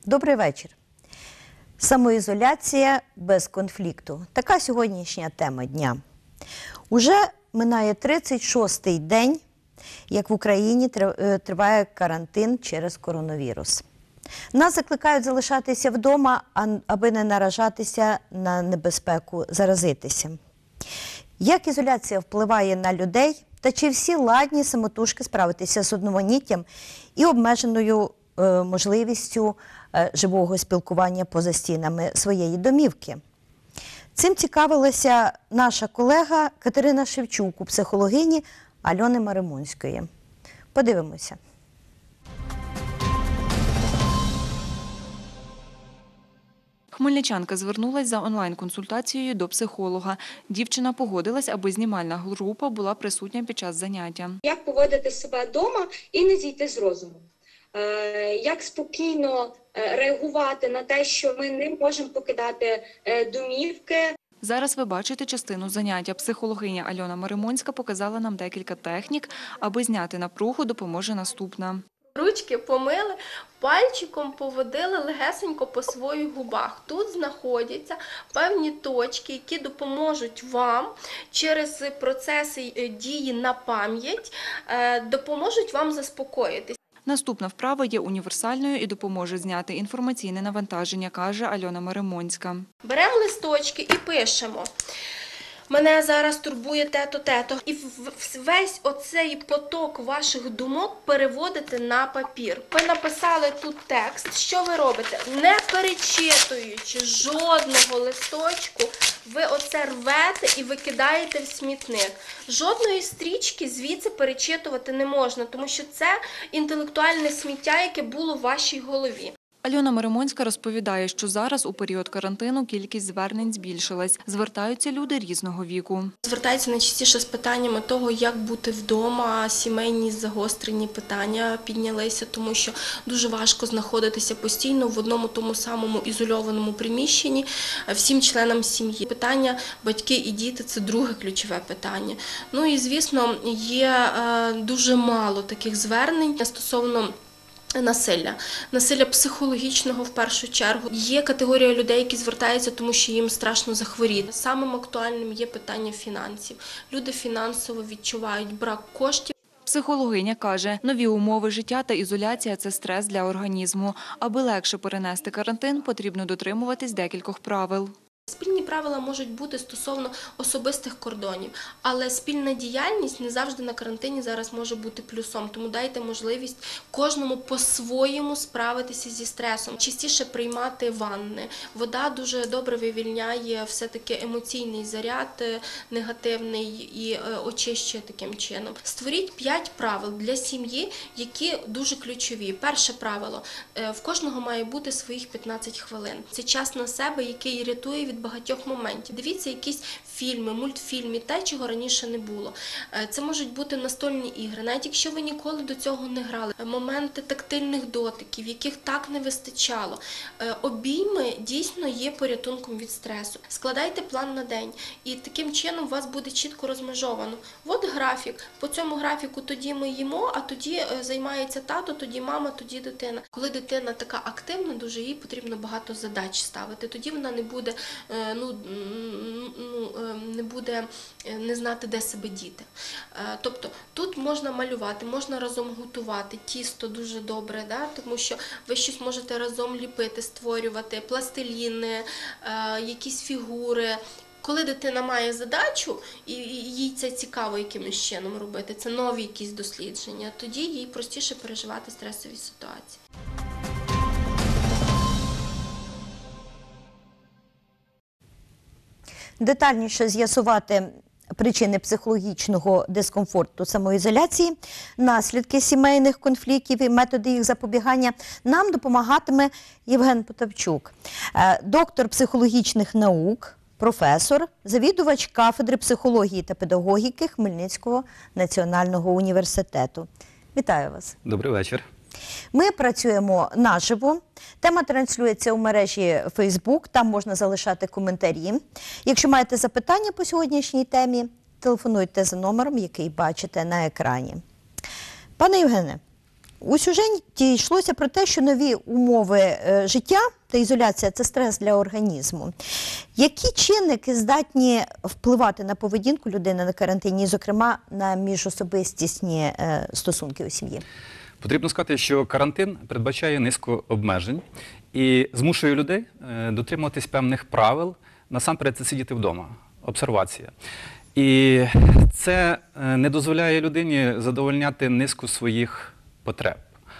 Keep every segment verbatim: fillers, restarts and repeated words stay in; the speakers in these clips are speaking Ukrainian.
Добрий вечір. Самоізоляція без конфлікту. Така сьогоднішня тема дня. Уже минає тридцять шостий день, як в Україні триває карантин через коронавірус. Нас закликають залишатися вдома, аби не наражатися на небезпеку заразитися. Як ізоляція впливає на людей, та чи всі ладні самотужки справитися з одноманіттям і обмеженою е, можливістю е, живого спілкування поза стінами своєї домівки? Цим цікавилася наша колега Катерина Шевчук у психологині Альони Маримунської. Подивимося. Хмельничанка звернулася за онлайн-консультацією до психолога. Дівчина погодилась, аби знімальна група була присутня під час заняття. Як поводити себе вдома і не зійти з розуму? Як спокійно реагувати на те, що ми не можемо покидати домівки? Зараз ви бачите частину заняття. Психологиня Альона Маримунська показала нам декілька технік, аби зняти напругу, допоможе наступна. Ручки помили, пальчиком поводили легесенько по своїх губах. Тут знаходяться певні точки, які допоможуть вам через процеси дії на пам'ять, допоможуть вам заспокоїтись. Наступна вправа є універсальною і допоможе зняти інформаційне навантаження, каже Альона Маримунська. Беремо листочки і пишемо. Мене зараз турбує те-то, те-то. І весь оцей поток ваших думок переводите на папір. Ви написали тут текст. Що ви робите? Не перечитуючи жодного листочку, ви оце рвете і викидаєте в смітник. Жодної стрічки звідси перечитувати не можна, тому що це інтелектуальне сміття, яке було в вашій голові. Альона Маримунська розповідає, що зараз у період карантину кількість звернень збільшилась. Звертаються люди різного віку. Звертаються найчастіше з питаннями того, як бути вдома, сімейні загострені питання піднялися, тому що дуже важко знаходитися постійно в одному тому самому ізольованому приміщенні всім членам сім'ї. Питання батьки і діти – це друге ключове питання. Ну і, звісно, є дуже мало таких звернень стосовно насилля. Насилля психологічного в першу чергу. Є категорія людей, які звертаються, тому що їм страшно захворіти. Самим актуальним є питання фінансів. Люди фінансово відчувають брак коштів. Психологиня каже, нові умови життя та ізоляція – це стрес для організму. Аби легше перенести карантин, потрібно дотримуватись декількох правил. Спільні правила можуть бути стосовно особистих кордонів, але спільна діяльність не завжди на карантині зараз може бути плюсом, тому дайте можливість кожному по-своєму справитися зі стресом. Частіше приймати ванни. Вода дуже добре вивільняє все-таки емоційний заряд негативний і очищує таким чином. Створіть п'ять правил для сім'ї, які дуже ключові. Перше правило – в кожного має бути своїх п'ятнадцять хвилин. Це час на себе, який рятує від багатьох моментів. Дивіться якісь фільми, мультфільми, те, чого раніше не було. Це можуть бути настольні ігри, навіть якщо ви ніколи до цього не грали. Моменти тактильних дотиків, яких так не вистачало. Обійми дійсно є порятунком від стресу. Складайте план на день і таким чином у вас буде чітко розмежовано. От графік. По цьому графіку тоді ми їмо, а тоді займається тато, тоді мама, тоді дитина. Коли дитина така активна, дуже їй потрібно багато задач ставити. Тоді вона не буде Ну, ну, не буде не знати, де себе діти. Тобто тут можна малювати, можна разом готувати, тісто дуже добре, да? Тому що ви щось можете разом ліпити, створювати, пластиліни, якісь фігури. Коли дитина має задачу, і їй це цікаво якимось чином робити, це нові якісь дослідження, тоді їй простіше переживати стресові ситуації. Детальніше з'ясувати причини психологічного дискомфорту самоізоляції, наслідки сімейних конфліктів і методи їх запобігання нам допомагатиме Євген Потапчук, доктор психологічних наук, професор, завідувач кафедри психології та педагогіки Хмельницького національного університету. Вітаю вас. Добрий вечір. Ми працюємо наживо. Тема транслюється у мережі Фейсбук, там можна залишати коментарі. Якщо маєте запитання по сьогоднішній темі, телефонуйте за номером, який бачите на екрані. Пане Євгене, У сюжеті йшлося про те, що нові умови е, життя та ізоляція – це стрес для організму. Які чинники здатні впливати на поведінку людини на карантині, зокрема на міжособистісні е, стосунки у сім'ї? Потрібно сказати, що карантин передбачає низку обмежень і змушує людей е, дотримуватись певних правил, насамперед це сидіти вдома, обсервація. І це е, не дозволяє людині задовольняти низку своїх потреб.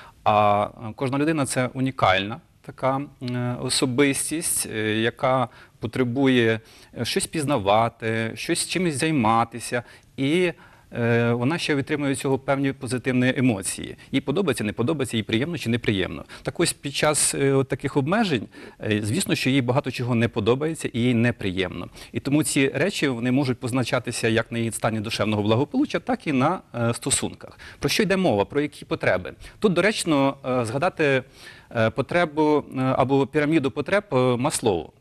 А кожна людина – це унікальна така е, особистість, е, яка потребує щось пізнавати, щось чимось займатися. І е, вона ще отримує від цього певні позитивні емоції. Їй подобається, не подобається, їй приємно чи неприємно. Так ось під час е, от таких обмежень, е, звісно, що їй багато чого не подобається і їй неприємно. І тому ці речі вони можуть позначатися як на її стані душевного благополуччя, так і на е, стосунках. Про що йде мова, про які потреби? Тут доречно е, згадати е, потребу е, або піраміду потреб е, Маслоу.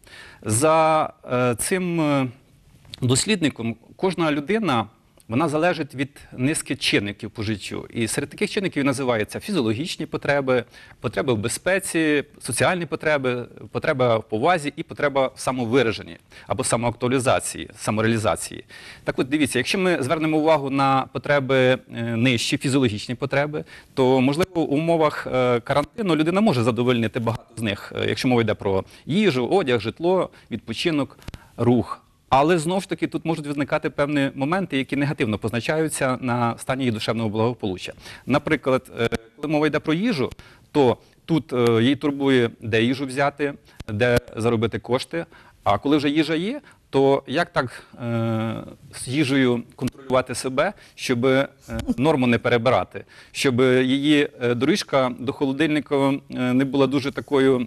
За е, цим е, дослідником кожна людина вона залежить від низки чинників по життю. І серед таких чинників називаються фізіологічні потреби, потреби в безпеці, соціальні потреби, потреба в повазі і потреба в самовираженні або самоактуалізації, самореалізації. Так от дивіться, якщо ми звернемо увагу на потреби нижчі, фізіологічні потреби, то, можливо, в умовах карантину людина може задовольнити багато з них, якщо мова йде про їжу, одяг, житло, відпочинок, рух. Але, знову ж таки, тут можуть виникати певні моменти, які негативно позначаються на стані її душевного благополуччя. Наприклад, коли мова йде про їжу, то тут її турбує, де їжу взяти, де заробити кошти. А коли вже їжа є, то як так е, з їжею контролювати себе, щоб е, норму не перебирати, щоб її доріжка до холодильника не була дуже такою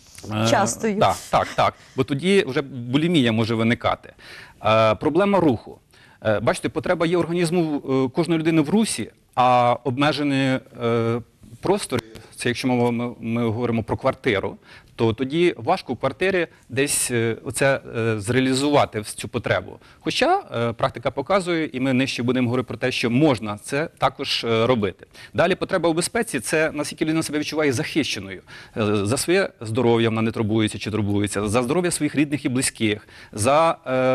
частою. Так, так, так. Бо тоді вже булімія може виникати. Е, проблема руху. Е, бачите, потреба є організму е, кожної людини в русі, а обмежені е, простори, це якщо ми, ми, ми говоримо про квартиру, то тоді важко в квартирі десь е, оце е, зреалізувати цю потребу. Хоча е, практика показує, і ми нижче будемо говорити про те, що можна це також е, робити. Далі потреба у безпеці – це наскільки людина себе відчуває захищеною. Е, за своє здоров'я вона не турбується чи турбується, за здоров'я своїх рідних і близьких, за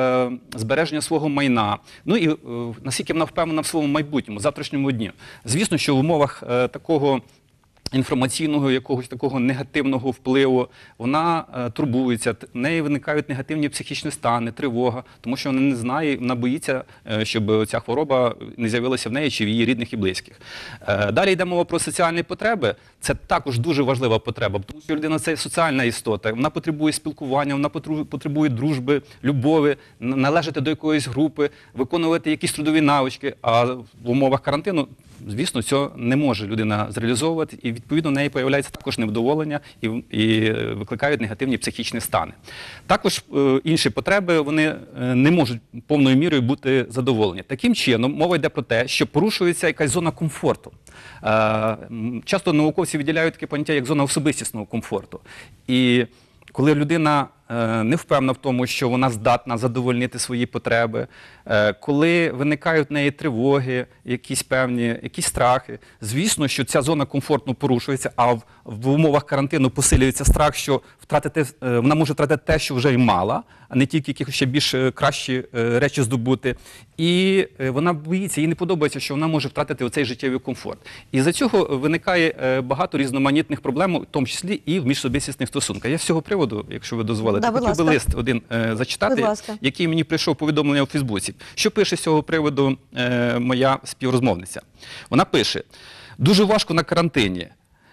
е, збереження свого майна, ну і е, наскільки вона впевнена в своєму майбутньому, завтрашньому дні. Звісно, що в умовах е, такого інформаційного, якогось такого негативного впливу, вона е, турбується, в неї виникають негативні психічні стани, тривога, тому що вона не знає, вона боїться, е, щоб ця хвороба не з'явилася в неї чи в її рідних і близьких. Е, далі йде мова про соціальні потреби. Це також дуже важлива потреба, тому що людина – це соціальна істота, вона потребує спілкування, вона потребує дружби, любові, належати до якоїсь групи, виконувати якісь трудові навички, а в умовах карантину, звісно, цього не може людина зреалізовувати, і відповідно в неї з'являється також невдоволення і, і викликають негативні психічні стани. Також е, інші потреби, вони е, не можуть повною мірою бути задоволені. Таким чином, мова йде про те, що порушується якась зона комфорту. Е, часто науковці виділяють таке поняття, як зона особистісного комфорту. І коли людина е, не впевнена в тому, що вона здатна задовольнити свої потреби, е, коли виникають в неї тривоги, якісь певні, якісь страхи, звісно, що ця зона комфорту порушується, а в, в умовах карантину посилюється страх, що втратити, е, вона може втратити те, що вже й мала, а не тільки якісь ще більш кращі е, речі здобути. І е, вона боїться, їй не подобається, що вона може втратити оцей життєвий комфорт. І з-за цього виникає е, багато різноманітних проблем, в тому числі і в міжособистісних стосунках. Я з цього приводу, якщо ви дозволите, Да, хотів би лист один е, зачитати, який мені прийшов повідомлення у Фейсбуці. Що пише з цього приводу е, моя співрозмовниця? Вона пише: дуже важко на карантині.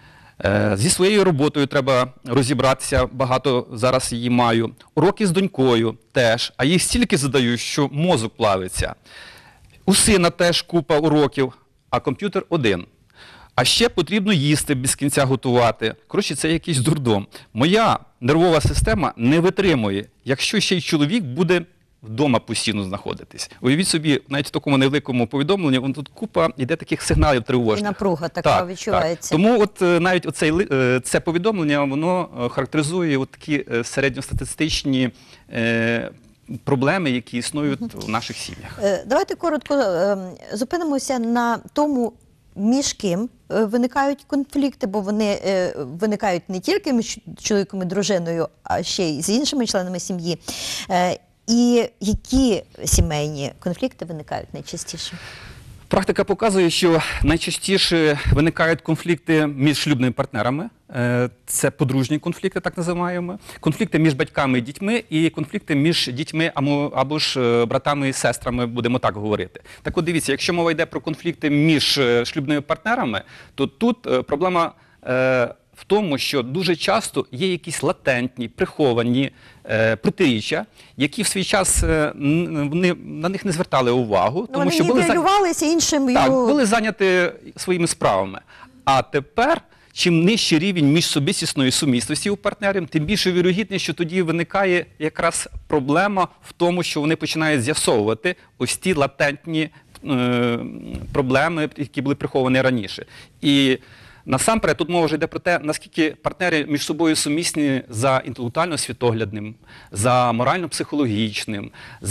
Е, зі своєю роботою треба розібратися, багато зараз її маю. Уроки з донькою теж, а їх стільки задаю, що мозок плавиться. У сина теж купа уроків, а комп'ютер один. А ще потрібно їсти, без кінця готувати. Коротше, це якийсь дурдом. Моя нервова система не витримує, якщо ще й чоловік буде вдома постійно знаходитись. Уявіть собі, навіть в такому невеликому повідомленні, вон тут купа йде таких сигналів тривожних. І напруга така так, відчувається. Так. Тому от навіть оцей, це повідомлення, воно характеризує от такі середньостатистичні е, проблеми, які існують в наших сім'ях. Давайте коротко зупинимося на тому, між ким е, виникають конфлікти, бо вони е, виникають не тільки між чоловіком і дружиною, а ще й з іншими членами сім'ї. Е, І які сімейні конфлікти виникають найчастіше? Практика показує, що найчастіше виникають конфлікти між шлюбними партнерами. Е, Це подружні конфлікти, так називаємо. Конфлікти між батьками і дітьми і конфлікти між дітьми або, або ж е, братами і сестрами, будемо так говорити. Так от дивіться, якщо мова йде про конфлікти між е, шлюбними партнерами, то тут е, проблема е, в тому, що дуже часто є якісь латентні, приховані е, протиріччя, які в свій час е, н- вони, на них не звертали увагу, тому Ну, вони що були, за- нівелювалися іншим. так, були зайняті своїми справами. А тепер, чим нижчий рівень міжсобистісної сумісності у партнерів, тим більше вірогідність, що тоді виникає якраз проблема в тому, що вони починають з'ясовувати ось ті латентні е, проблеми, які були приховані раніше. І насамперед, тут мова вже йде про те, наскільки партнери між собою сумісні за інтелектуально-світоглядним, за морально-психологічним,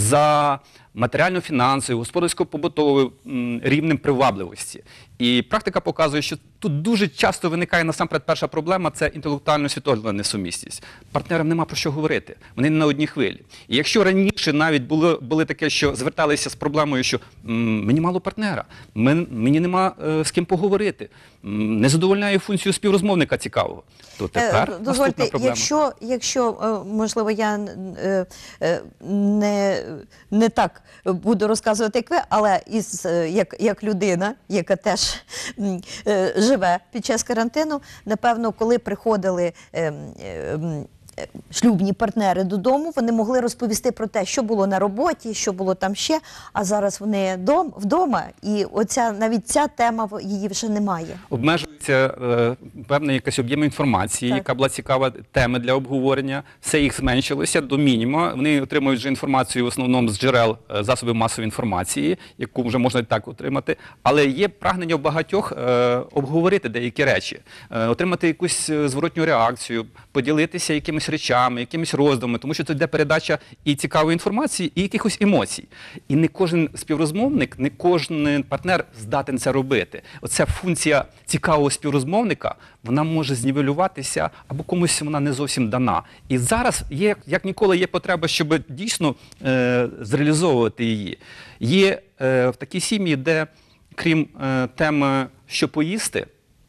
за матеріально-фінансовим, господарсько-побутовим м, рівнем привабливості. І практика показує, що тут дуже часто виникає насамперед перша проблема – це інтелектуально-світоглядна несумісність. Партнерам нема про що говорити, вони не на одній хвилі. І якщо раніше навіть було, були таке, що зверталися з проблемою, що м, мені мало партнера, мен, мені нема е, з ким поговорити, м, не задовольняє функцію співрозмовника цікавого, то тепер Е, наступна Дозвольте, проблема. якщо, якщо е, можливо, я е, е, не, не так буду розказувати, як ви, але із, е, як, як людина, яка теж м, е, живе під час карантину, напевно, коли приходили е, е, м, е, шлюбні партнери додому, вони могли розповісти про те, що було на роботі, що було там ще, а зараз вони дом, вдома, і оця, навіть ця тема, в- її вже немає. Обмежується е, певна якась об'єм інформації, Так. яка була цікава, теми для обговорення. Все їх зменшилося до мінімуму. Вони отримують вже інформацію в основному з джерел е, засобів масової інформації, яку вже можна і так отримати. Але є прагнення у багатьох е, обговорити деякі речі, е, отримати якусь е, зворотню реакцію, поділитися якимись речами, якимись роздумами, тому що це йде передача і цікавої інформації, і якихось емоцій. І не кожен співрозмовник, не кожен партнер здатен це робити. Оця функція цікавого співрозмовника, вона може знівелюватися або комусь вона не зовсім дана. І зараз є, як ніколи, є потреба, щоб дійсно е, зреалізовувати її. Є е, в такій сім'ї, де крім е, теми «що поїсти»,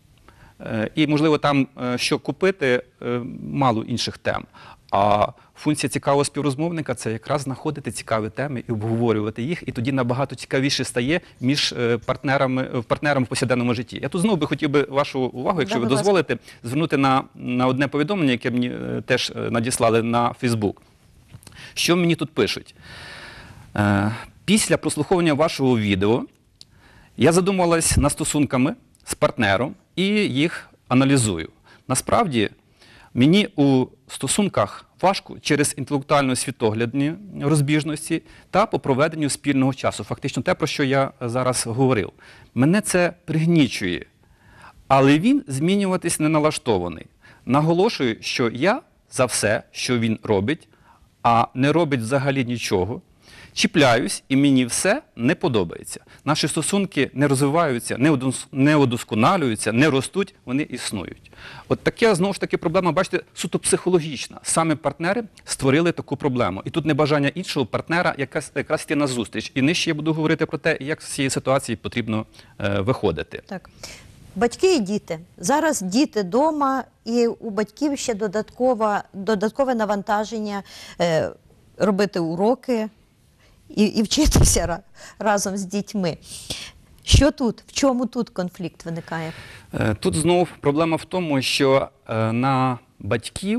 Е, і, можливо, там, е, що купити, е, мало інших тем. А функція цікавого співрозмовника – це якраз знаходити цікаві теми і обговорювати їх, і тоді набагато цікавіше стає між е, партнерами, е, партнером в повсякденному житті. Я тут знову би хотів би вашу увагу, якщо Да, ви будь ласка. дозволите, звернути на, на одне повідомлення, яке мені е, теж е, надіслали на Фейсбук. Що мені тут пишуть? Е, Після прослуховування вашого відео я задумалась над стосунками з партнером і їх аналізую. Насправді, мені у стосунках важко через інтелектуально-світоглядні розбіжності та по проведенню спільного часу. Фактично те, про що я зараз говорив. Мене це пригнічує, але він змінюватись не налаштований. Наголошую, що я за все, що він робить, а не робить взагалі нічого, чіпляюсь, і мені все не подобається. Наші стосунки не розвиваються, не удос- не удосконалюються, не ростуть, вони існують. От таке, знову ж таки, проблема, бачите, суто психологічна. Саме партнери створили таку проблему. І тут небажання іншого партнера якраз, якраз йти на зустріч. І нижче я буду говорити про те, як з цієї ситуації потрібно е, виходити. Так. Батьки і діти. Зараз діти вдома, і у батьків ще додаткове, додаткове навантаження е, робити уроки і, і вчитися ра- разом з дітьми. Що тут? В чому тут конфлікт виникає? Е, Тут знову проблема в тому, що е, на батьків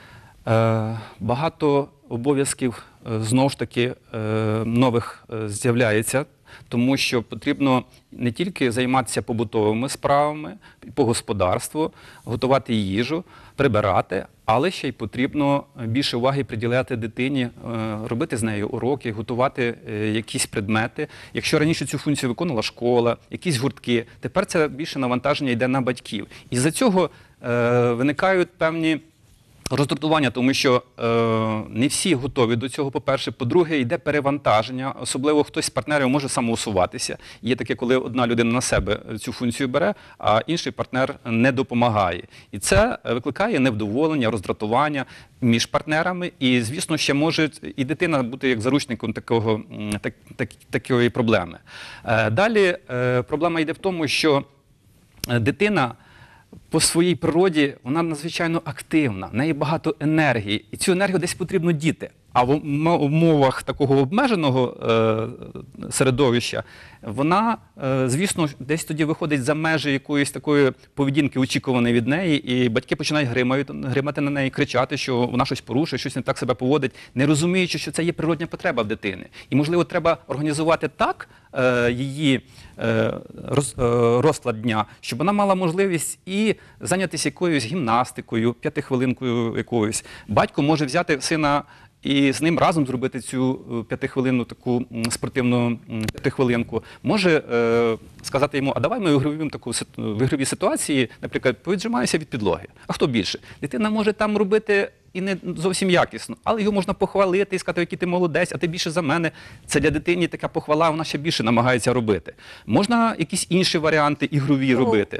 е, багато обов'язків е, знову ж таки е, нових е, з'являється, тому що потрібно не тільки займатися побутовими справами по господарству, готувати їжу, прибирати, але ще й потрібно більше уваги приділяти дитині, е, робити з нею уроки, готувати е, якісь предмети. Якщо раніше цю функцію виконувала школа, якісь гуртки, тепер це більше навантаження йде на батьків. І з-за цього е, виникають певні роздратування, тому що е, не всі готові до цього, по-перше. По-друге, йде перевантаження, особливо хтось з партнерів може самоусуватися. Є таке, коли одна людина на себе цю функцію бере, а інший партнер не допомагає. І це викликає невдоволення, роздратування між партнерами, і, звісно, ще може і дитина бути як заручником такого, так, так, такої проблеми. Е, далі е, проблема йде в тому, що дитина по своїй природі, вона надзвичайно активна, в неї багато енергії, і цю енергію десь потрібно діти. А в умовах такого обмеженого е, середовища, вона, е, звісно, десь тоді виходить за межі якоїсь такої поведінки, очікуваної від неї, і батьки починають гримати, гримати на неї, кричати, що вона щось порушує, щось не так себе поводить, не розуміючи, що це є природня потреба в дитини. І, можливо, треба організувати так е, її е, роз, е, розклад дня, щоб вона мала можливість і зайнятися якоюсь гімнастикою, п'ятихвилинкою якоюсь. Батько може взяти сина і з ним разом зробити цю п'ятихвилинну таку спортивну п'ятихвилинку. Може е, сказати йому, а давай ми в таку в ігровій ситуації, наприклад, повіджимаємося від підлоги. А хто більше? Дитина може там робити і не зовсім якісно, але його можна похвалити і сказати, який ти молодець, а ти більше за мене. Це для дитини така похвала, вона ще більше намагається робити. Можна якісь інші варіанти ігрові робити.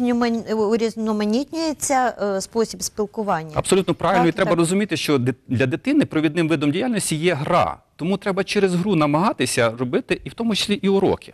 Урізноманітнюється е, спосіб спілкування. Абсолютно правильно. Так, і треба так. розуміти, що для дитини провідним видом діяльності є гра. Тому треба через гру намагатися робити, і в тому числі і уроки.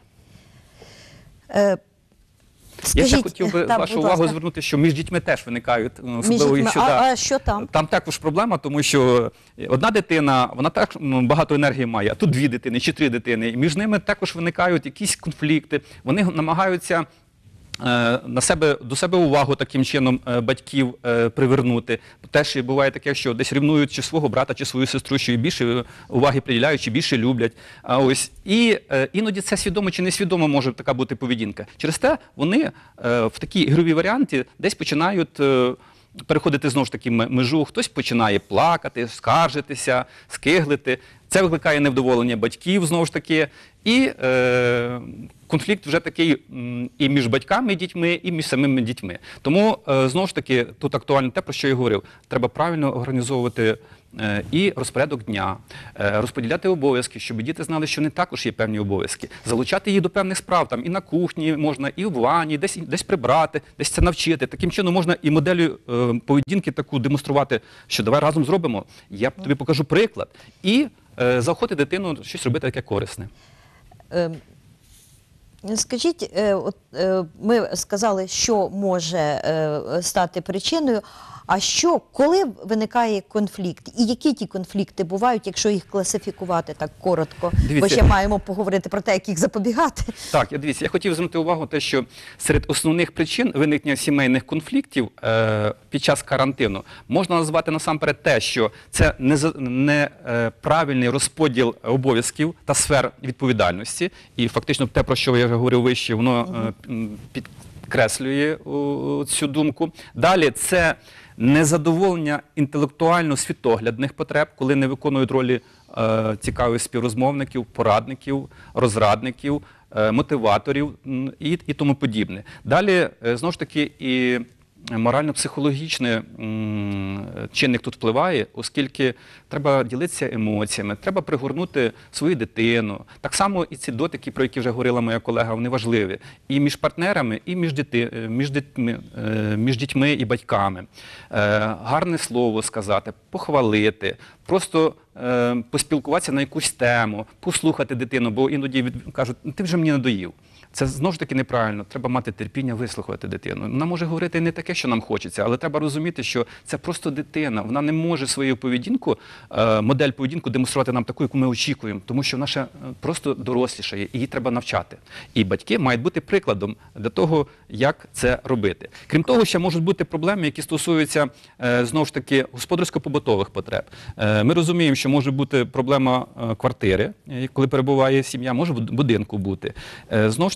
Е, Я ще скажіть, хотів би так, вашу будь увагу ласка. звернути, що між дітьми теж виникають, Між особливо дітьми. якщо А, да, а що там? Там також проблема, тому що одна дитина, вона так м, багато енергії має, а тут дві дитини чи три дитини. І між ними також виникають якісь конфлікти. Вони намагаються е, на себе, до себе увагу таким чином е, батьків е, привернути. Теж буває таке, що десь рівнують чи свого брата, чи свою сестру, що і більше уваги приділяють, чи більше люблять. А ось і е, іноді це свідомо чи несвідомо може така бути поведінка. Через те вони е, в такій ігровій варіанті десь починають е, переходити знову ж таки межу. Хтось починає плакати, скаржитися, скиглити. Це викликає невдоволення батьків, знову ж таки, і е, конфлікт вже такий м, і між батьками і дітьми, і між самими дітьми. Тому, е, знову ж таки, тут актуально те, про що я говорив. Треба правильно організовувати е, і розпорядок дня, е, розподіляти обов'язки, щоб діти знали, що не також є певні обов'язки. Залучати їх до певних справ, там і на кухні можна, і в ванні, десь, десь прибрати, десь це навчити. Таким чином можна і моделю е, поведінки таку демонструвати, що давай разом зробимо, я тобі покажу приклад. І е, заохотити дитину щось робити таке корисне. Е, Скажіть, е, от, е, ми сказали, що може е, стати причиною, а що, коли виникає конфлікт? І які ті конфлікти бувають, якщо їх класифікувати так коротко? Дивіться. Бо ще маємо поговорити про те, як їх запобігати. Так, я дивіться, я хотів звернути увагу те, що серед основних причин виникнення сімейних конфліктів е, під час карантину можна назвати насамперед те, що це неправильний не, е, розподіл обов'язків та сфер відповідальності. І фактично те, про що я вже говорив вище, воно е, підкреслює о, цю думку. Далі це незадоволення інтелектуально-світоглядних потреб, коли не виконують ролі е, цікавих співрозмовників, порадників, розрадників, е, мотиваторів м, і, і тому подібне. Далі, е, знову ж таки, і морально-психологічний м, чинник тут впливає, оскільки треба ділитися емоціями, треба пригорнути свою дитину. Так само і ці дотики, про які вже говорила моя колега, вони важливі. І між партнерами, і між, діти, між, дітьми, між дітьми і батьками. Гарне слово сказати, похвалити, просто е, поспілкуватися на якусь тему, послухати дитину, бо іноді від... кажуть, ти вже мені надоїв. Це знову ж таки неправильно. Треба мати терпіння вислухати дитину. Вона може говорити не таке, що нам хочеться, але треба розуміти, що це просто дитина. Вона не може свою поведінку, модель поведінку демонструвати нам таку, яку ми очікуємо, тому що вона ще просто дорослішає, і її треба навчати. І батьки мають бути прикладом для того, як це робити. Крім того, ще можуть бути проблеми, які стосуються, знову ж таки, господарсько-побутових потреб. Ми розуміємо, що може бути проблема квартири, коли перебуває сім'я, може в будинку бути. Знову ж таки,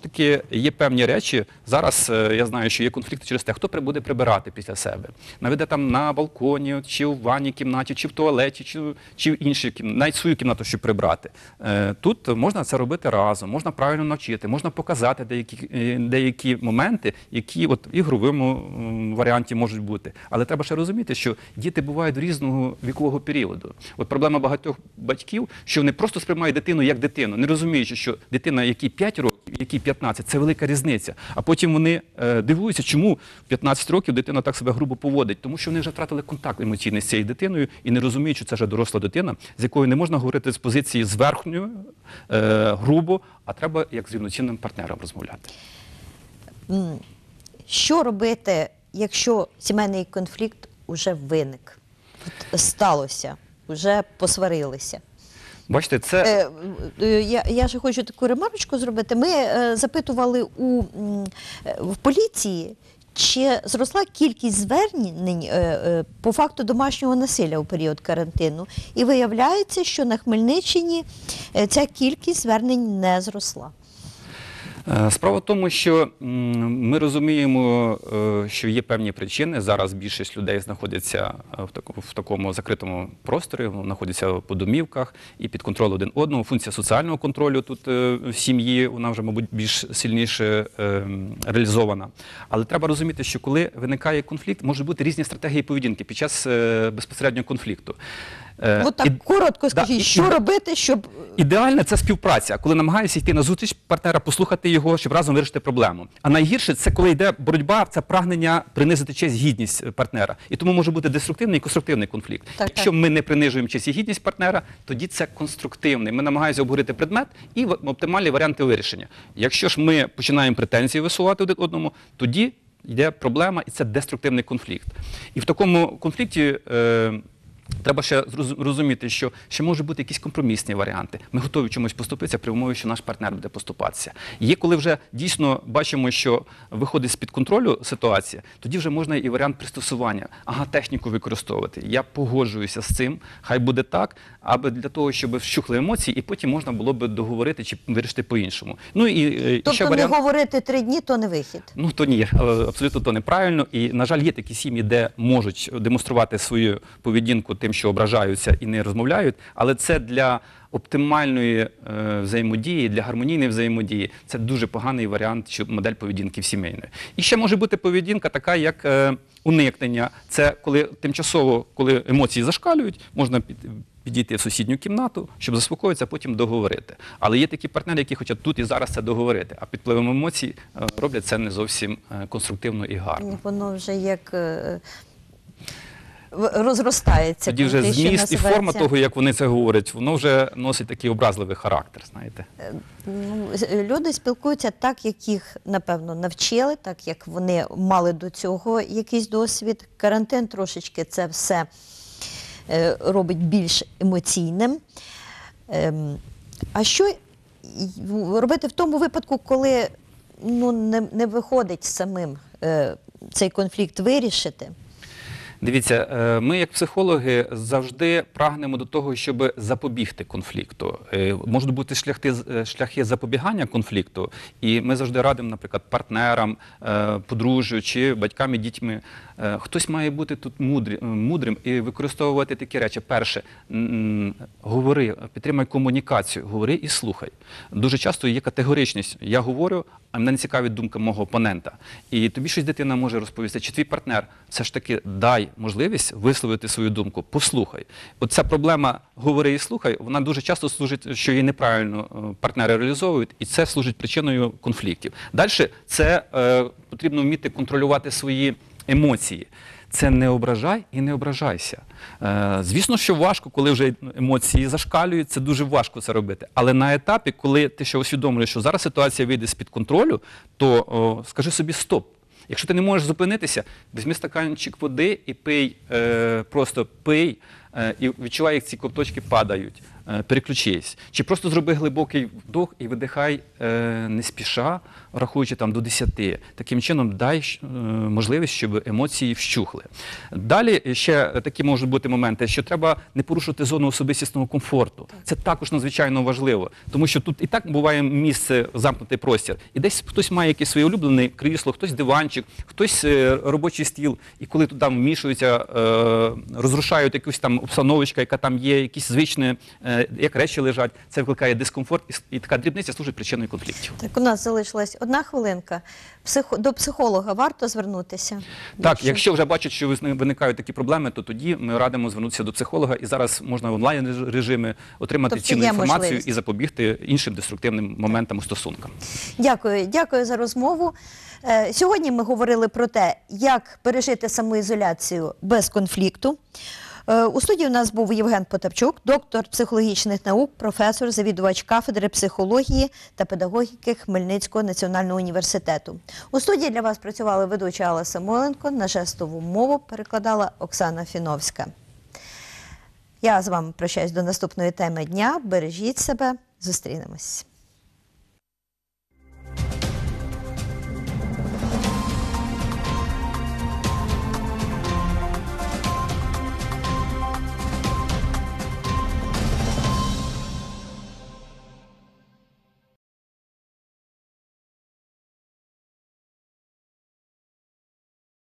таки є певні речі. Зараз е, я знаю, що є конфлікти через те, хто при- буде прибирати після себе. Наведе там на балконі, чи в ванній кімнаті, чи в туалеті, чи, чи в іншій кімнаті, навіть свою кімнату, щоб прибрати. Е, Тут можна це робити разом, можна правильно навчити, можна показати деякі, е, деякі моменти, які от в ігровому м, варіанті можуть бути. Але треба ще розуміти, що діти бувають різного вікового періоду. От проблема багатьох батьків, що вони просто сприймають дитину як дитину, не розуміючи, що дитина, якій п'ять років, якій п'ятнадцять, це велика різниця. А потім вони е, дивуються, чому в п'ятнадцять років дитина так себе грубо поводить. Тому що вони вже втратили контакт емоційний з цією дитиною і не розуміють, що це вже доросла дитина, з якою не можна говорити з позиції зверхньої, е, грубо, а треба як з рівноцінним партнером розмовляти. М, Що робити, якщо сімейний конфлікт уже виник? От сталося, вже посварилися. Бачите, це... Е, е, Я, я ще хочу таку ремарочку зробити. Ми е, запитували у, м, е, в поліції, чи зросла кількість звернень е, е, по факту домашнього насилля у період карантину. І виявляється, що на Хмельниччині е, ця кількість звернень не зросла. Е, Справа в тому, що м, ми розуміємо, е, що є певні причини. Зараз більшість людей знаходяться е, в таку- в такому закритому просторі, знаходяться по домівках і під контролем один одного. Функція соціального контролю тут е, в сім'ї, вона вже, мабуть, більш сильніше е, реалізована. Але треба розуміти, що коли виникає конфлікт, можуть бути різні стратегії поведінки під час е, безпосереднього конфлікту. Е, От так і- коротко скажіть, і- що і- робити, щоб Ідеальне – це співпраця, коли намагаєшся йти на зустріч партнера, послухати його, щоб разом вирішити проблему. А найгірше – це коли йде боротьба, це прагнення принизити честь, гідність партнера. І тому може бути деструктивний і конструктивний конфлікт. Так, Якщо так. ми не принижуємо честь і гідність партнера, тоді це конструктивний. Ми намагаємося обговорити предмет і в- оптимальні варіанти вирішення. Якщо ж ми починаємо претензії висувати один одному, тоді йде проблема, і це деструктивний конфлікт. І в такому конфлікті е, треба ще зроз- розуміти, що ще можуть бути якісь компромісні варіанти. Ми готові чомусь поступитися при умові, що наш партнер буде поступатися. Є, коли вже дійсно бачимо, що виходить з-під контролю ситуація, тоді вже можна і варіант пристосування. Ага, техніку використовувати. Я погоджуюся з цим, хай буде так, аби для того, щоб вщухли емоції, і потім можна було би договорити чи вирішити по-іншому. Ну і, е, і ще тобто варіант... не говорити три дні, то не вихід. Ну, то ні, е, абсолютно то неправильно. І, на жаль, є такі сім'ї, де можуть демонструвати свою поведінку тим, що ображаються і не розмовляють, але це для оптимальної е, взаємодії, для гармонійної взаємодії, це дуже поганий варіант, що модель поведінки в сімейної. І ще може бути поведінка така, як е, уникнення. Це коли тимчасово, коли емоції зашкалюють, можна під, підійти в сусідню кімнату, щоб заспокоїтися, а потім договорити. Але є такі партнери, які хочуть тут і зараз це договорити, а під впливом емоцій е, роблять це не зовсім е, конструктивно і гарно. Воно вже як е, в- розростається. Тоді вже конфлікт, що зміст і форма називається. того, як вони це говорять, воно вже носить такий образливий характер, знаєте. Ну, з- люди спілкуються так, як їх, напевно, навчили, так, як вони мали до цього якийсь досвід. Карантин трошечки це все е, робить більш емоційним. Ем, а що й- робити в тому випадку, коли ну, не, не виходить самим е, цей конфлікт вирішити? Дивіться, е, ми як психологи завжди прагнемо до того, щоб запобігти конфлікту. Е, Можуть бути шляхи, е, шляхи запобігання конфлікту, і ми завжди радимо, наприклад, партнерам, е, подружжю чи батькам і дітьми. Е, Хтось має бути тут мудрі- е, мудрим і використовувати такі речі. Перше, м, говори, підтримай комунікацію, говори і слухай. Дуже часто є категоричність. Я говорю, а мене не цікавить думка мого опонента. І тобі щось дитина може розповісти, чи твій партнер все ж таки дай можливість висловити свою думку, послухай. От ця проблема «говори і слухай», вона дуже часто служить, що її неправильно е, партнери реалізовують, і це служить причиною конфліктів. Далі це е, потрібно вміти контролювати свої емоції. Це не ображай і не ображайся. Е, звісно, що важко, коли вже емоції зашкалюють, це дуже важко це робити. Але на етапі, коли ти ще усвідомлюєш, що зараз ситуація вийде з-під контролю, то о, скажи собі «стоп». Якщо ти не можеш зупинитися, візьми стаканчик води і пий, е, просто пий, е, і відчувай, як ці ковточки падають. е, переключись. Чи просто зроби глибокий вдох і видихай е, не спіша, рахуючи там до десяти. Таким чином дай е, можливість, щоб емоції вщухли. Далі ще такі можуть бути моменти, що треба не порушувати зону особистісного комфорту. Це також надзвичайно важливо, тому що тут і так буває місце, замкнутий простір. І десь хтось має якесь своє улюблене крісло, хтось диванчик, хтось е, робочий стіл. І коли туди вмішуються, е, розрушають якусь там обстановочка, яка там є, якісь звичні, е, як речі лежать, це викликає дискомфорт, і, і така дрібниця служить причиною конфліктів. Так, у нас залишилась одна хвилинка. Психо... До психолога варто звернутися? Так, якщо вже бачать, що виникають такі проблеми, то тоді ми радимо звернутися до психолога, і зараз можна в онлайн режимі отримати Тобто цінну є інформацію можливість. і запобігти іншим деструктивним моментам у стосунках. Дякую, дякую за розмову. Е, Сьогодні ми говорили про те, як пережити самоізоляцію без конфлікту. Е, У студії у нас був Євген Потапчук, доктор психологічних наук, професор, завідувач кафедри психології та педагогіки Хмельницького національного університету. У студії для вас працювали ведуча Алла Самойленко, на жестову мову перекладала Оксана Фіновська. Я з вами прощаюсь до наступної теми дня. Бережіть себе, зустрінемось.